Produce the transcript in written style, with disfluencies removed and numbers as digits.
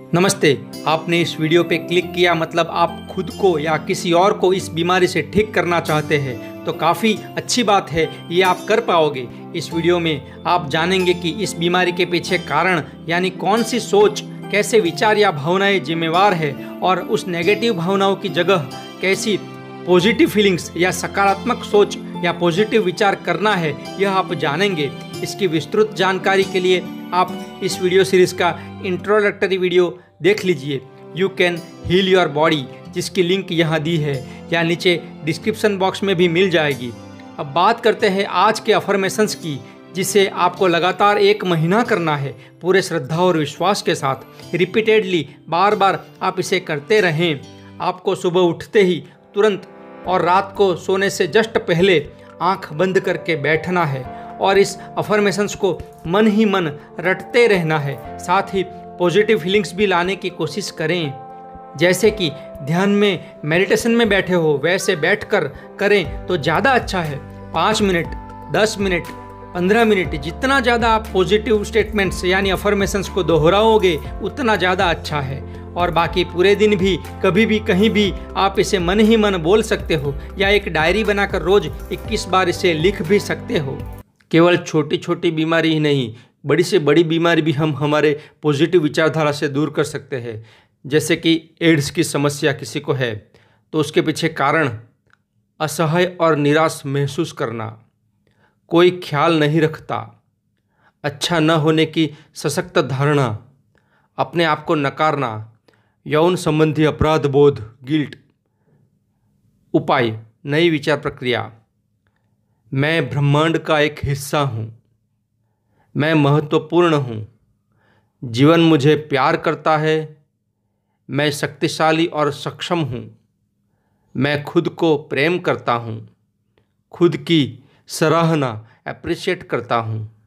नमस्ते। आपने इस वीडियो पे क्लिक किया मतलब आप खुद को या किसी और को इस बीमारी से ठीक करना चाहते हैं, तो काफ़ी अच्छी बात है, ये आप कर पाओगे। इस वीडियो में आप जानेंगे कि इस बीमारी के पीछे कारण यानी कौन सी सोच, कैसे विचार या भावनाएं जिम्मेवार है और उस नेगेटिव भावनाओं की जगह कैसी पॉजिटिव फीलिंग्स या सकारात्मक सोच या पॉजिटिव विचार करना है, यह आप जानेंगे। इसकी विस्तृत जानकारी के लिए आप इस वीडियो सीरीज़ का इंट्रोडक्टरी वीडियो देख लीजिए, you can heal your body, जिसकी लिंक यहाँ दी है या नीचे डिस्क्रिप्शन बॉक्स में भी मिल जाएगी। अब बात करते हैं आज के अफर्मेशंस की, जिसे आपको लगातार 1 महीना करना है पूरे श्रद्धा और विश्वास के साथ। रिपीटेडली बार बार आप इसे करते रहें। आपको सुबह उठते ही तुरंत और रात को सोने से जस्ट पहले आंख बंद करके बैठना है और इस अफर्मेशंस को मन ही मन रटते रहना है। साथ ही पॉजिटिव फीलिंग्स भी लाने की कोशिश करें, जैसे कि ध्यान में मेडिटेशन में बैठे हो वैसे बैठकर करें तो ज़्यादा अच्छा है। 5 मिनट, 10 मिनट, 15 मिनट, जितना ज़्यादा आप पॉजिटिव स्टेटमेंट्स यानी अफर्मेशंस को दोहराओगे उतना ज़्यादा अच्छा है। और बाकी पूरे दिन भी कभी भी कहीं भी आप इसे मन ही मन बोल सकते हो या एक डायरी बनाकर रोज़ 21 बार इसे लिख भी सकते हो। केवल छोटी छोटी बीमारी ही नहीं, बड़ी से बड़ी बीमारी भी हम हमारे पॉजिटिव विचारधारा से दूर कर सकते हैं। जैसे कि एड्स की समस्या किसी को है तो उसके पीछे कारण असहाय और निराश महसूस करना, कोई ख्याल नहीं रखता, अच्छा न होने की सशक्त धारणा, अपने आप को नकारना, यौन संबंधी अपराध बोध, गिल्ट। उपाय, नई विचार प्रक्रिया। मैं ब्रह्मांड का एक हिस्सा हूँ, मैं महत्वपूर्ण हूँ, जीवन मुझे प्यार करता है, मैं शक्तिशाली और सक्षम हूँ, मैं खुद को प्रेम करता हूँ, खुद की सराहना अप्रिशिएट करता हूँ।